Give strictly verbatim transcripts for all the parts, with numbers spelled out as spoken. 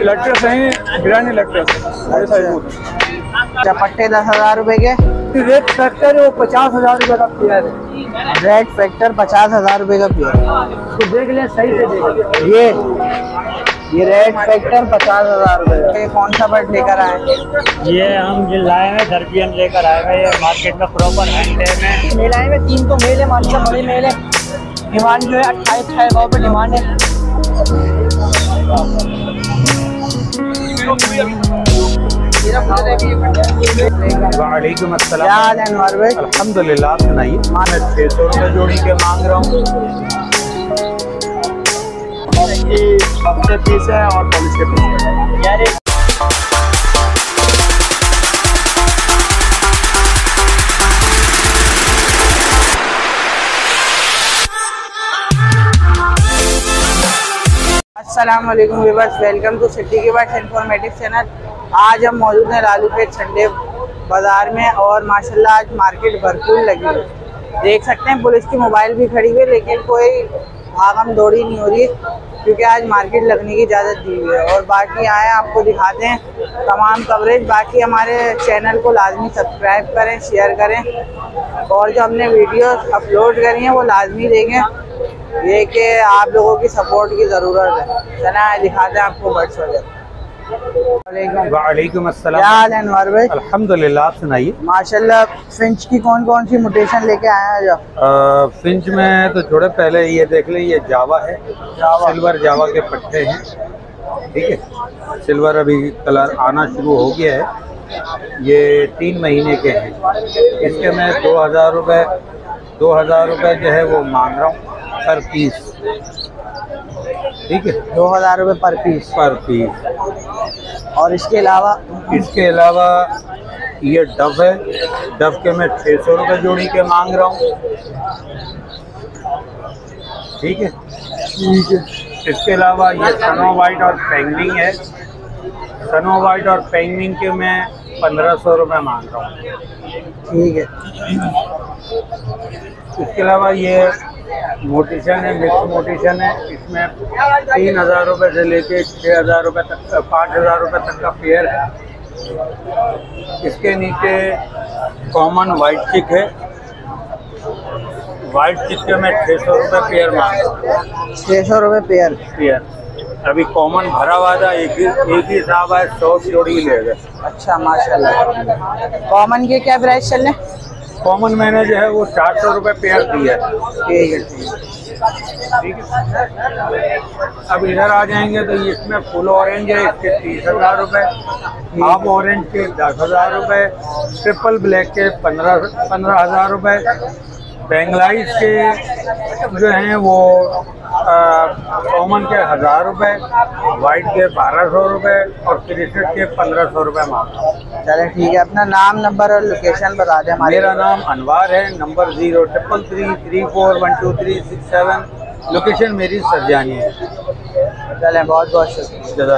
इलेक्ट्रस है, ग्रैंड इलेक्ट्रस। अच्छा, पट्टे दस हजार रूपए के। रेड फैक्टर वो पचास हजार रूपए का पेयर है। रेड फैक्टर पचास हजार रूपए का पेयर। तो देख लें, सही से देख लें। ये ये रेड फैक्टर पचास हजार रूपए का। ये कौन सा बर्ड लेकर आए? ये हम जो लाए हैं सर्बियन लेकर आए हैं। ये मार्केट में प्रॉपर हैंड है। मेल आए में तीन तो मेल है, माशाल्लाह बड़े मेल है। डिमांड जो है अट्ठाईस अट्ठाईस सौ पे डिमांड है। वालेकुम अस्सलाम। क्या हाल है अनवर भाई? अल्हम्दुलिल्लाह, आप सुनाइए। मैं छः सौ रुपये जोड़ी के मांग रहा हूँ। हफ्ते पीस है और पॉलिश के पीस है। अस्सलाम वालेकुम व्यूअर्स, वेलकम टू सिटी के बाद इंफॉर्मेटिव चैनल। आज हम मौजूद हैं लालूपेट संडे बाज़ार में और माशाल्लाह आज मार्केट भरपूर लगी है। देख सकते हैं पुलिस की मोबाइल भी खड़ी हुई है, लेकिन कोई भागम दौड़ी नहीं हो रही क्योंकि आज मार्केट लगने की इजाज़त दी हुई है। और बाकी आए आपको दिखाते हैं तमाम कवरेज। बाकी हमारे चैनल को लाजमी सब्सक्राइब करें, शेयर करें और जो हमने वीडियो अपलोड करी हैं वो लाजमी देखें। ये कि आप लोगों की सपोर्ट की ज़रूरत है। चला दिखाते हैं आपको बर्ड्स वगैरह। वालेकुम अस्सलाम। क्या हाल है अनवर भाई? अल्हम्दुलिल्लाह, आप सुनाइए। माशाल्लाह, फिंच की कौन कौन सी म्यूटेशन लेके आए हैं? जो फिंच में तो थोड़े पहले ये देख लें, ये जावा है, जावा सिल्वर जावा के पट्टे हैं। ठीक है, सिल्वर अभी कलर आना शुरू हो गया है। ये तीन महीने के हैं। इसके मैं दो हज़ार रुपये दो हज़ार रुपये जो है वो मांग रहा हूँ पर पीस। ठीक है, दो हज़ार रुपये पर पीस। पर पीस। और इसके अलावा इसके अलावा ये डव है। डव के मैं छः सौ रुपये जोड़ी के मांग रहा हूँ। ठीक है, ठीक है। इसके अलावा ये सनो वाइट और पेंगलिंग है। सनो वाइट और पेंगलिंग के मैं पंद्रह सौ रुपये मांग रहा हूँ। ठीक है। इसके अलावा ये मोटिशन है, मिक्स मोटिशन है। इसमें तीन हज़ार रुपये से लेके छः हज़ार रुपये तक, पाँच हज़ार रुपये तक का पेयर है। इसके नीचे कॉमन वाइट चिक है। वाइट चिक के मैं छः सौ रुपये पेयर मांग रहा हूँ। छः सौ रुपये पेयर पेयर अभी कॉमन भरा हुआ था, एक ही एक ही हिसाब है, सौ जोड़ी ले गए। अच्छा माशाल्लाह। कॉमन के क्या प्राइस चल रहे हैं? कॉमन मैंने जो है वो चार सौ रुपये पेयर दिया है। ठीक है, ठीक है। अब इधर आ जाएंगे तो इसमें फुल ऑरेंज है, इसके तीस हज़ार रुपये, हाफ ऑरेंज के दस हज़ार रुपये, ट्रिपल ब्लैक के पंद्रह पंद्रह हज़ार रुपये, बेंगलाइज के जो हैं वो कॉमन के हज़ार रुपये, वाइट के बारह सौ रुपये और क्रिकेट के पंद्रह सौ रुपये मांगा। चले ठीक है। अपना नाम, नंबर और लोकेशन बता दें हमारे। मेरा नाम अनवार है। Number zero triple three three four one two three six seven. Location मेरी सरजानी है। चले, बहुत बहुत शुक्रिया।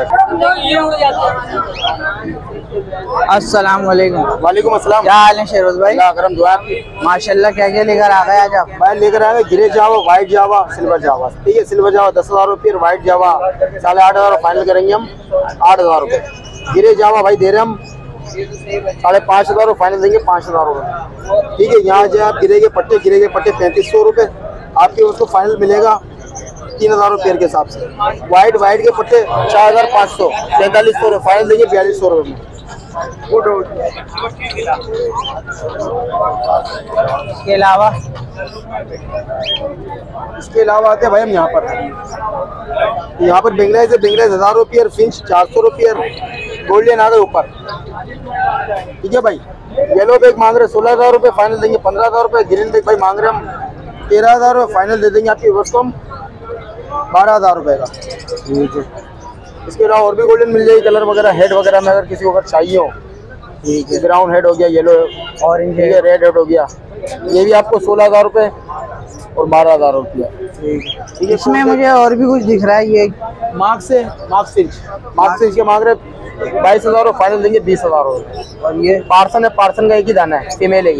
अस्सलाम वालेकुम। वालेकुम अस्सलाम। क्या हाल है शेरोज भाई? करम दुआ। माशाल्लाह, क्या क्या लेकर आ गए आज आप? मैं लेकर आए grey Java, white Java, silver Java. ठीक है, सिल्वर जावा दस हज़ार रुपये, व्हाइट जावा साढ़े आठ हज़ार फाइनल करेंगे हम, आठ हज़ार रुपये। ग्रे जावा भाई दे रहे हम साढ़े पाँच हज़ार फाइनल देंगे, पाँच हज़ार रुपये। ठीक है, यहाँ जो आप गिरे के पट्टे गिरे के पट्टे पैंतीस सौ रुपये आपके उसको फाइनल मिलेगा तीन हज़ार रुपये के हिसाब से। वाइट वाइट के पट्टे चार हज़ार पाँच सौ पैंतालीस सौ फाइनल देंगे बयालीस सौ रुपये में। इसके अलावा इसके अलावा आते हैं भाई हम यहाँ पर यहाँ पर बेंगलाइज से बेंगलाइज हज़ार रुपये, फिंच चार सौ रुपये, गोल्डन आ गए ऊपर। ठीक है भाई, येलो बैग मांग रहे सोलह हज़ार रुपये, फाइनल देंगे पंद्रह हज़ार रुपये। ग्रीन बैग भाई मांग रहे हम तेरह हज़ार रुपये, फाइनल दे देंगे आपकी वर्ष को हम बारह हज़ार रुपये का। ठीक है। इसके अलावा और भी गोल्डन मिल जाएगी, कलर वगैरह हेड वगैरह में अगर किसी को अगर चाहिए हो। ठीक है, ब्राउन हेड हो गया, येलो ऑरेंज है, रेड हेड हो गया, ये भी आपको सोलह हज़ार रुपये और बारह हज़ार रुपया। ठीक है, इसमें मुझे और भी कुछ दिख रहा है। ये मार्क से मार्क फिंच मार्क फिंच के मांग रहे बाईस हज़ार और फाइनल देंगे बीस हज़ार। और ये पार्सन है, पार्सन का एक ही दाना है, फीमेल है ये।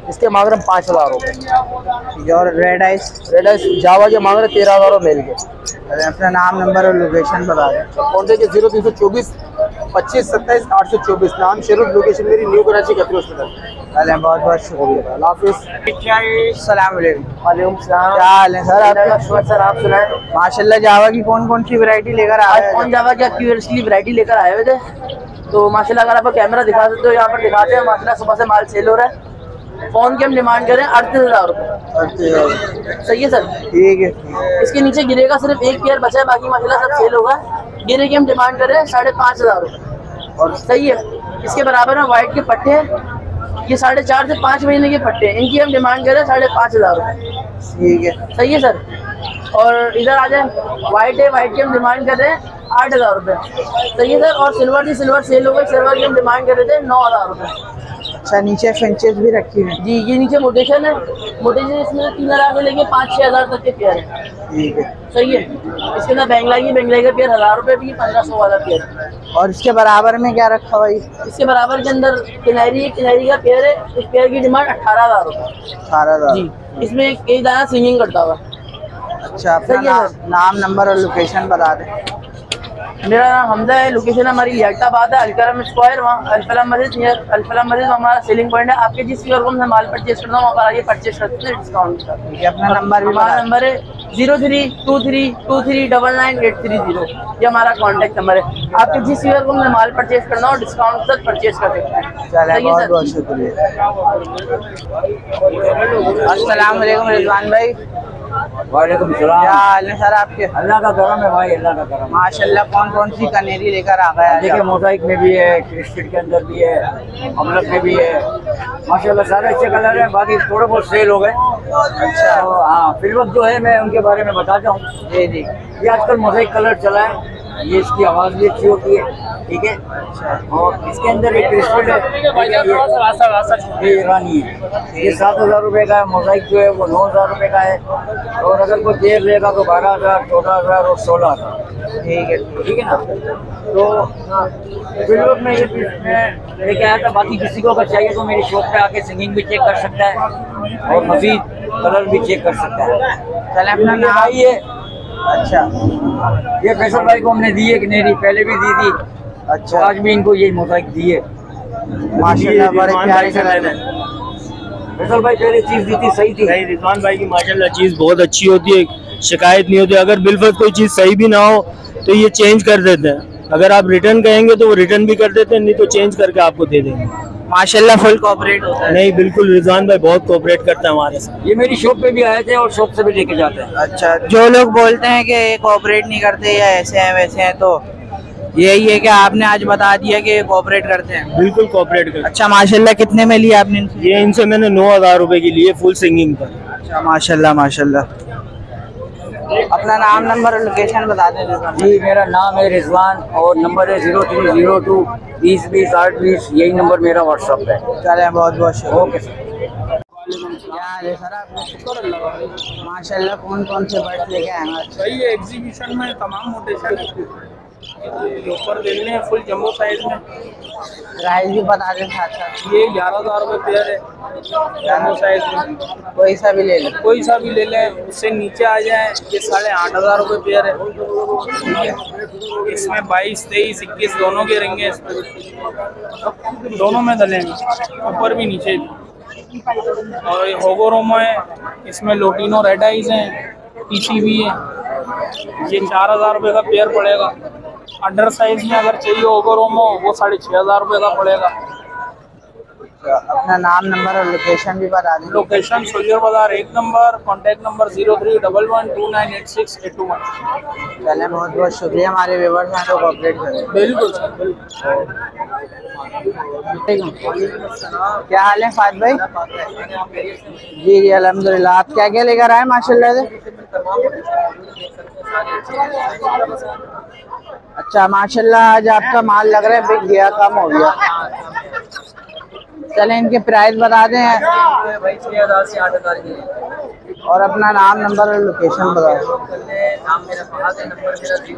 इसके मांग रहे हम पाँच हज़ार रुपये। और red eyes red eyes Java के मांग रहे तेरह हज़ार मेल के। अरे अपना नाम नंबर और लोकेशन बता दें। कॉन्टेक्ट के जीरो तीन सौ चौबीस पच्चीस सत्ताईस आठ सौ चौबीस। नाम शेरुफ, लोकेशन मेरी न्यू कराची खतरी हॉस्पिटल। चलें बहुत बहुत शुक्रिया। अल्लाह हाफिज़। अस्सलाम वालेकुम। वालेकुम सलाम। क्या हाल है सर आपका? सर आप सुनाए। माशाल्लाह जावा की कौन कौन सी वैरायटी लेकर आए आज हैं? कौन जावा क्या क्यूरियसली वैरायटी लेकर आए हुए थे, तो माशाल्लाह अगर आपको कैमरा दिखा सकते हो यहाँ पर दिखाते हैं। माशाल्लाह सुबह से माल सेल हो रहा है। फोन की हम डिमांड करें अड़तीस हज़ार रुपये। सही है सर? ठीक है। इसके नीचे गिरे का सिर्फ एक पेयर बचा है, बाकी माशाल्लाह सब सेल होगा। गिरे की हम डिमांड करें साढ़े पाँच हज़ार रुपये। और सही है, इसके बराबर में वाइट के पट्टे हैं, ये साढ़े चार से पाँच महीने के पट्टे हैं, इनकी हम डिमांड करें साढ़े पाँच हज़ार रुपये। ठीक है। सही है सर? और इधर आ जाए, वाइट है, वाइट की हम डिमांड कर रहे हैं आठ हज़ार रुपये। सही है सर? और सिल्वर थी, सिल्वर सेल हो गई, सिल्वर की हम डिमांड कर रहे थे नौ हज़ार रुपये। अच्छा, नीचे फिंचेस भी रखी हुई हैं? जी, ये नीचे मोटेशन है। मोटेशन इसमें तीन हज़ार से लेके पाँच छः हज़ार तक के पेयर है। ठीक है। सही है? इसके अंदर बेंगलाई की बेंगलाई का पेयर हज़ार रुपये भी, पंद्रह सौ वाला पेयर। और इसके बराबर में क्या रखा भाई? इसके बराबर के अंदर किनारी किनारी का पेयर है, इस पेयर की डिमांड अठारह हज़ार रुपये। अठारह हज़ार। जी, इसमें एक दाना स्विंगिंग करता हुआ। अच्छा, अपना सही है नाम, सर? नाम नंबर और लोकेशन बता दें। मेरा नाम हमजा है, लोकेशन हमारी लियाटाबाद है, अलकरम स्क्वायर, वहाँ अल्फला मस्जिद नियर अल्फला मस्जिद हमारा सेलिंग पॉइंट है। आपके जिस शोरूम से माल परचेज करना हो वहाँ पर आइए, परचेज करते हैं डिस्काउंट का। ठीक है, अपना नंबर भी हमारा बता दें। नंबर है zero three two three two three double nine eight three zero. ये हमारा कॉन्टैक्ट नंबर है। आपके जिस शोरूम से माल परचेज करना हो डिस्काउंट तक परचेज कर सकते हैं। चलें, सही है बहुत सर? बहुत शुक्रिया। अस्सलाम वालेकुम रिजवान भाई। वालेकुम क्या सलाम। हाल है सर आपके? अल्लाह का करम है भाई, अल्लाह का करम। माशाल्लाह, कौन कौन सी कनेरी लेकर आ गए? देखिए मोजाइक में भी है, क्रिस्टल के अंदर भी है, अमलक में भी है। माशाल्लाह सारे अच्छे कलर हैं, बाकी थोड़े बहुत सेल हो गए। अच्छा, तो हाँ फिर वक्त जो है मैं उनके बारे में बताता हूँ। जी जी। ये आजकल मोजाइक कलर चला है, ये इसकी आवाज़ भी अच्छी होती है, ठीक है। और इसके अंदर एक क्रिस्टल है, ये ईरानी है, ये सात हज़ार रुपये का है। मोजाइक जो है वो नौ हज़ार रुपये का है। और अगर कोई देर लेगा तो बारह हज़ार चौदह हज़ार और सोलह हज़ार। ठीक है। ठीक है ना। तो वीडियो में ये पीस मैं लेके आया था। बाकी किसी को अगर चाहिए तो मेरी शॉप पे आके सिंगिंग भी चेक कर सकता है और मजीद कलर भी चेक कर सकता है। चलें, अपना नाम। भाई ये अच्छा ये फैसल भाई को हमने दी है कनेरी, पहले भी दी थी। अच्छा, आज भी इनको ये मोजाइक दी है। माशाल्लाह बड़े प्यारे कलर हैं। फैसल भाई पहले चीज दी थी, सही थी। नहीं, रिजवान भाई की माशाल्लाह चीज़ बहुत अच्छी होती है, शिकायत नहीं होती। अगर बिलफर्ज कोई चीज़ सही भी ना हो तो ये चेंज कर देते हैं। अगर आप रिटर्न कहेंगे तो वो रिटर्न भी कर देते हैं, नहीं तो चेंज करके आपको दे देंगे। माशाल्लाह फुल कोऑपरेट होता है। नहीं, बिल्कुल रिजवान भाई बहुत कोऑपरेट करता है हमारे साथ। ये मेरी शॉप पे भी आए थे और शॉप से भी लेके जाते हैं। अच्छा, जो लोग बोलते हैं कि ये कोऑपरेट नहीं करते या ऐसे हैं वैसे हैं, तो यही है कि आपने आज बता दिया कि कोऑपरेट करते हैं। बिल्कुल कोऑपरेट करते अच्छा, माशाल्लाह कितने में लिया आपने इनसे? हैं। ये इनसे मैंने नौ हज़ार रुपये की लिए फुल सिंगिंग पर। अच्छा, माशाल्लाह माशाल्लाह। अपना नाम नंबर और लोकेशन बता दें रिजवान। जी, मेरा नाम है रिजवान और नंबर है जीरो थ्री जीरो टू बीस बीस आठ बीस। यही नंबर मेरा व्हाट्सअप है। चलें, बहुत बहुत शुक्रिया। Okay sir. क्या हाल है सर आपका? शुक्र अल्लाह। माशाल्लाह, कौन कौन से बर्ड्स लेके आए हैं? भाई ये एग्जीबिशन में तमाम मोटेशन ऊपर देखने हैं, फुल जम्बो साइज में। प्राइस भी बता दें साथ साथ। ये ग्यारह हज़ार रुपये पेयर है जम्बो साइज में। कोई सा भी ले लें। कोई सा भी ले लें। उससे नीचे आ जाए, ये साढ़े आठ हज़ार रुपये पेयर है। इसमें बाईस तेईस इक्कीस दोनों के रहेंगे, इसमें दोनों में डलेंगे, ऊपर भी नीचे भी। और ये होगोरोमो है, इसमें लोटिनो रेड आइज हैं, पीसी भी है। ये चार हज़ार रुपये का पेयर पड़ेगा। अंडर साइज में अगर चाहिए होगोरोमो वो साढ़े छः हज़ार रुपये का पड़ेगा। अपना नाम नंबर और लोकेशन भी बता दें। लोकेशन सोलियर बाजार एक नंबर, contact number zero three double one two nine eight six eight two one. चलें, बहुत बहुत शुक्रिया। हमारे व्यूवर्स हैं तो कोऑपरेट करें। बिल्कुल सर, बिल्कुल। क्या हाल है फाद भाई? जी जी अल्हम्दुलिल्लाह। आप क्या क्या लेकर आए माशाल्लाह से? अच्छा, माशाल्लाह आज आपका माल लग रहा है बिक गया, कम हो गया। चलें, इनके प्राइस बता दें और अपना नाम नंबर और लोकेशन बता दें।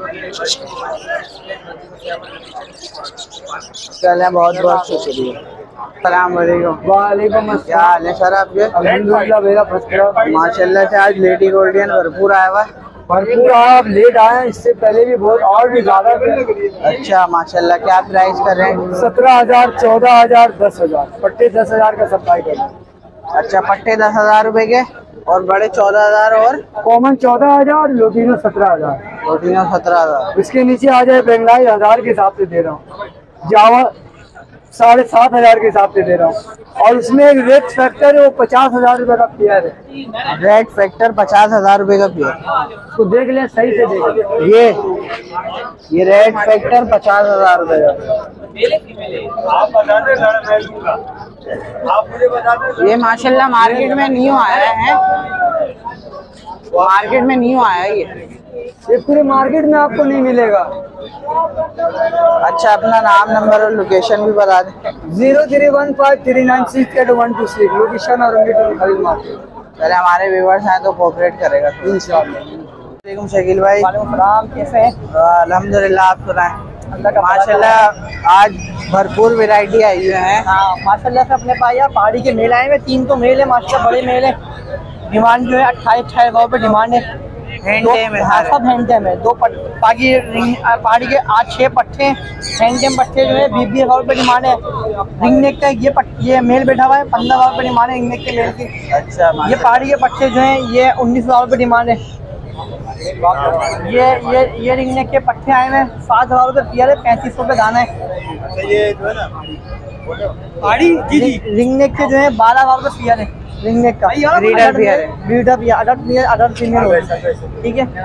चलें, बहुत बहुत शुक्रिया। अस्सलामुअलैकुम। वालेकुम अस्सलाम। क्या हाल है सर आपके? अल्हम्दुलिल्लाह मेरा फर्स्ट क्लास। माशाल्लाह से आज लेडी गोल्डियन भरपूर आया हुआ है। भरपूर आप लेट आए हैं, इससे पहले भी बहुत और भी ज्यादा थे। अच्छा माशाल्लाह, क्या प्राइस कर रहे हैं? सत्रह हजार चौदह हजार दस हजार पट्टे दस हजार का सप्लाई कर रहे हैं। अच्छा, पट्टे दस हजार रुपए के और बड़े चौदह हजार और कॉमन चौदह हजार लोटीनो सत्रह हजार रोटियाँ सत्रह हजार। इसके नीचे आ जाए बेंगलाई हजार के हिसाब से दे रहा हूँ, जावा साढ़े सात हजार के हिसाब से दे रहा हूँ और इसमें एक रेड फैक्टर है वो पचास हजार रुपए का पेयर है। रेड फैक्टर पचास हजार रुपए का पेयर। उसको देख लें, सही से देख लें। ये ये रेड फैक्टर पचास हजार रुपए का। ये माशाल्लाह मार्केट में न्यू आया है, मार्केट में न्यू आया है ये ये पूरे मार्केट में आपको नहीं मिलेगा। अच्छा, अपना नाम नंबर और लोकेशन भी बता दें। Zero three one five three nine six eight one two six location और खरीद मार्केट। पहले हमारे व्यूवर्स आए तो कोऑपरेट करेगा इंशाल्लाह। वालेकुम शकील भाई। सलाम, कैसे हैं? अल्हम्दुलिल्लाह, आप सुनाएं। माशाल्लाह आज भरपूर वैरायटी आई हुई है। हाँ माशाल्लाह से अपने पास यार पहाड़ी के मेल आए हुए, तीन तो मेल है माशाल्लाह, बड़े मेल है। डिमांड जो है अट्ठाईस अट्ठाईस सौ रुपये डिमांड है। हैंडटेम है हाँ, सारे। सब हैंडटेम है। दो पट बाकी रिंग पहाड़ी के आज छः पट्टे हैंडटेम पट्टे जो है बीस बीस हज़ार रुपये डिमांड है। रिंग नेक का ये पट ये मेल बैठा हुआ है, पंद्रह हज़ार रुपये डिमांड है रिंग नेक के मेल की। अच्छा, ये पहाड़ी के पट्टे जो हैं ये उन्नीस हज़ार रुपये डिमांड है। ये ये ये रिंग नेक के पट्टे आए हैं सात हज़ार रुपये पियर है, पैंतीस सौ रुपये दाना है। ये जो है ना पहाड़ी जी जी रिंग नेक के जो है बारह हज़ार रुपये पियर है रिंग नेक का। ब्रीडर पियर है। Breeder pair adult pair adult female, ठीक है।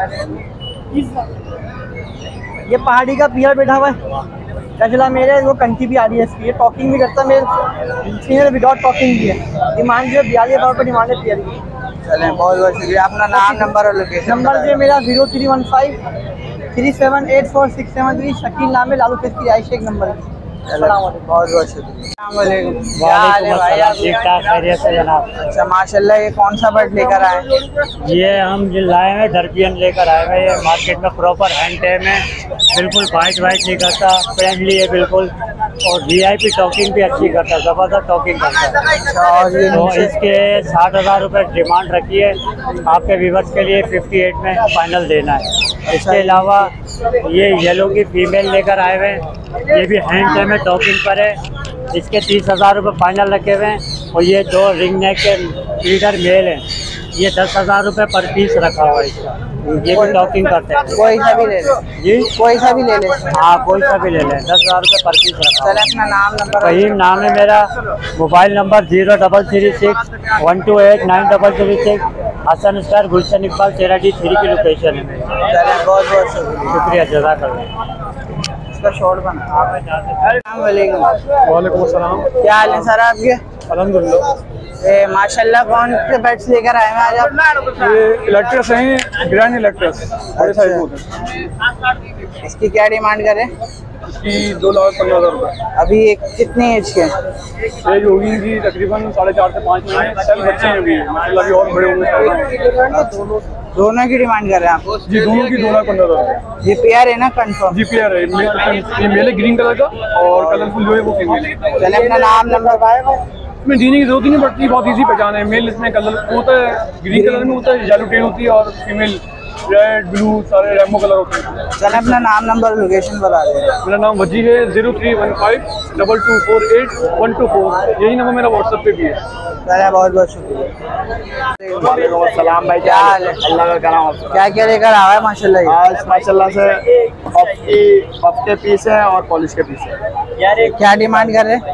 ये पहाड़ी का पियर बैठा हुआ है, कचला मेरे वो कंठी भी आ रही है इसकी, ये टॉकिंग भी करता है मेरे फीमेल विदाउट टॉकिंग भी है। डिमांड जो है बयालीस हज़ार रुपये डिमांड है पियर की। चलें, बहुत बहुत शुक्रिया। अपना नाम नंबर और लोकेशन नंबर जो है मेरा zero three one five three seven eight four six seven three Shakeel नाम है, लालू फेस की आयशा एक नंबर की। बहुत बहुत शुक्रिया। क्या हाल है भाई आप? ठीक ठाक, खैरियत से जनाब। अच्छा माशाल्लाह, ये कौन सा बर्ड लेकर आए? ये हम जो लाए हैं डर्पियन लेकर आए हैं। ये मार्केट में प्रॉपर हैंड टेम है, बिल्कुल वाइट वाइट नहीं करता, फ्रेंडली है बिल्कुल और वीआईपी टॉकिंग भी अच्छी करता है, ज़बरदस्त टॉकिंग करता है। अच्छा, और ये तो नीचे इसके साठ हज़ार रुपये डिमांड रखी है, आपके व्यूवर्स के लिए फिफ्टी एट में फाइनल देना है। इसके अलावा ये येलो की फीमेल लेकर आए हुए हैं, ये भी हैंड टेम है, टॉकिंग पर है। इसके तीस हज़ार रुपये फाइनल रखे हुए हैं और ये दो रिंग नेक के लीडर मेल हैं, ये दस हज़ार रुपये पर पीस रखा हुआ है इसका, ये भी टॉकिंग करते हैं। कोई सा भी ले ले जी, कोई सा भी ले ले। हाँ कोई सा भी ले लें, दस हज़ार रुपये पर पीस रखा हुआ चले, अपना नाम नंबर और- है। फहीम नाम है मेरा, mobile number zero double three six one two eight nine double three six. Hasan star Gulshan Iqbal तेरह डी थ्री की लोकेशन है मेरी। चलें, बहुत बहुत शुक्रिया। शुक्रिया, जज़ाकल्लाह। इसका शॉर्ट बना। वालेकुम। वालेकुम अस्सलाम। क्या हाल है सर आपके? अल्हम्दुलिल्लाह। ये माशाल्लाह कौन से पेट्स लेकर आए हैं आज आप? ये इलेक्ट्रस हैं, ग्रैंड इलेक्ट्रस, बड़े साइज होते हैं। इसकी क्या डिमांड करें? इसकी दो लाख पंद्रह हज़ार रुपये अभी एक कितनी एज के? एज होगी इनकी तकरीबन साढ़े चार से पाँच महीने। सेल बच्चे हैं अभी, माशाल्लाह अभी और बड़े होंगे। दोनों की डिमांड कर रहे हैं आप? जी दोनों की दो लाख पंद्रह हज़ार रुपये। ये पेयर है ना कंफर्म? जी पेयर है, ये मेल है ग्रीन कलर का और कलरफुल जो है वो फीमेल है। चले, अपना नाम नंबर बताएं। इसमें जीने की जरूरत ही नहीं पड़ती, बहुत इजी पहचान है। मेल इसमें कलर होता है, ग्रीन कलर में होता है, येलो टेन होती है और फीमेल रेड ब्लू सारे रेमो कलर होते हैं। चले, अपना नाम नंबर लोकेशन बता दें। मेरा नाम वजी है, zero three one five double two four eight one two four, यही नंबर मेरा व्हाट्सएप पे भी है। चले, बहुत बहुत शुक्रिया। वालेकुम अस्सलाम भाई, क्या हाल है? अल्लाह का करम। क्या क्या लेकर आया है माशाल्लाह ये? आज माशाल्लाह से पफ की पफ के पीस हैं और पॉलिश के पीस हैं। क्या डिमांड कर रहे हैं?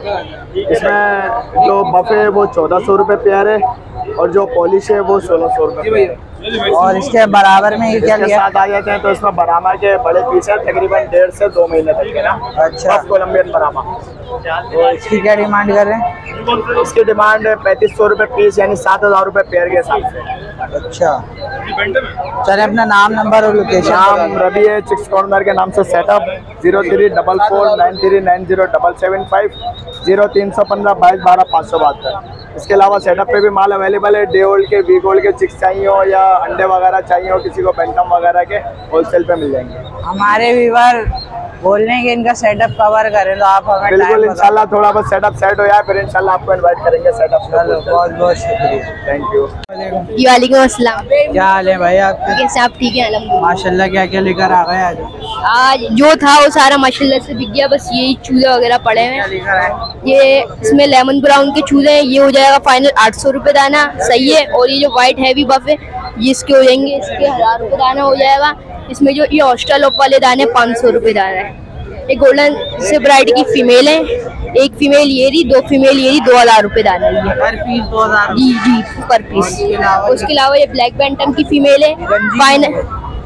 इसमें जो बफ है वो चौदह सौ रुपये पेयर है और जो पॉलिश है वो सोलह सौ रुपये। और इसके बराबर में ये क्या इसके लिया? साथ आ जाते हैं तो इसमें बरामा के बड़े पीस हैं, तकरीबन डेढ़ से दो महीने तक के ना। अच्छा, बफ कोलम्बियन बरामा। तो इसकी क्या डिमांड कर रहे हैं? इसकी डिमांड पैंतीस सौ रुपये पीस यानी सात हज़ार रुपये पेयर के हिसाब से। अच्छा, चले, अपना नाम नंबर और लोकेशन। नाम रवि है, चिक्स कॉर्नर के नाम से setup zero three double four nine three nine zero double seven five zero तीन सौ पंद्रह बाईस बारह पाँच सौ बहत्तर। इसके अलावा सेटअप पे भी माल अवेलेबल है। डे ओल्ड के, वीक ओल्ड के चिक्स चाहिए हो या अंडे वगैरह चाहिए हो, किसी को पेंटम वगैरह के होलसेल पे मिल जाएंगे। हमारे व्यूवर बोलने के इनका सेटअप कवर करें तो आप हमें बिल्कुल टाइम इंशाल्लाह थोड़ा बहुत सेटअप सेट हो जाए फिर इंशाल्लाह आपको इनवाइट करेंगे सेटअप। चलो बहुत बहुत शुक्रिया। Thank you. जी वालेकुम अस्सलाम। क्या हाल है भाई आपके? कैसे आप? ठीक है अल्हम्दुलिल्लाह। माशाल्लाह क्या क्या लेकर आ गए आज? आज जो था वो सारा माशाल्लाह से बिक गया, बस यही चूल्हे वगैरह पड़े क्या हैं। लेकर आए? ये इसमें लेमन ब्राउन के चूल्हे हैं, ये हो जाएगा फाइनल आठ सौ रुपये दाना, सही है। और ये जो व्हाइट हैवी बफ है ये इसके हो जाएंगे, इसके हज़ार रुपये दाना हो जाएगा। इसमें जो ये ऑस्ट्रेलोप वाले दाने पाँच सौ रुपये दाना है। एक गोल्डन से वैरायटी की फीमेल है, एक फीमेल ये रही, दो फीमेल ये रही, दो हज़ार रुपये दाना है ये। पर पीस दो हजार? जी जी पर पीस। उसके अलावा ये ब्लैक बैंटम की फीमेल है फाइनल।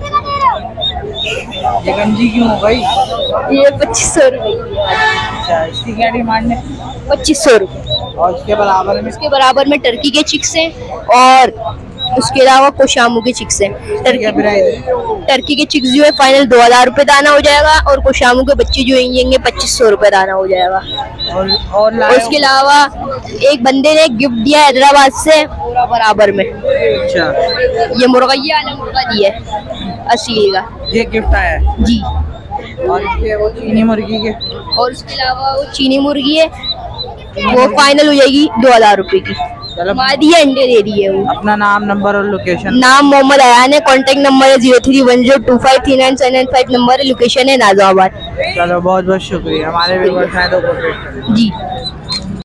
ये गंजी क्यों हो भाई? ये पच्चीस सौ रुपये। अच्छा इसकी क्या डिमांड है? पच्चीस सौ रुपये। और इसके बराबर में? इसके बराबर में टर्की के चिक्स हैं और उसके अलावा कोशामू के चिक्स हैं। क्या प्राइस है? टर्की के चिक्स जो है फाइनल दो हजार रुपये दाना हो जाएगा और कोशामू के बच्चे जो हैं पच्चीस सौ रुपये दाना हो जाएगा। और और और उसके अलावा एक बंदे ने गिफ्ट दिया हैदराबाद से पूरा बराबर में। अच्छा ये मुर्गा, ये वाला मुर्गा दिया है अस्सी का, ये गिफ्ट आया है जी। और इसके वो चीनी मुर्गी के? और उसके अलावा वो चीनी मुर्गी है, वो फाइनल हो जाएगी दो हजार रुपये की। चलो मादी है, अंडे दे रही है वो। अपना नाम नंबर और लोकेशन? नाम मोहम्मद अयान है, कॉन्टेक्ट नंबर है zero three one zero two five three nine seven nine five, number है, लोकेशन है नाजाबाद। चलो बहुत बहुत शुक्रिया। हमारे व्यूअर्स हैं तो कॉन्टेक्ट करें। जी।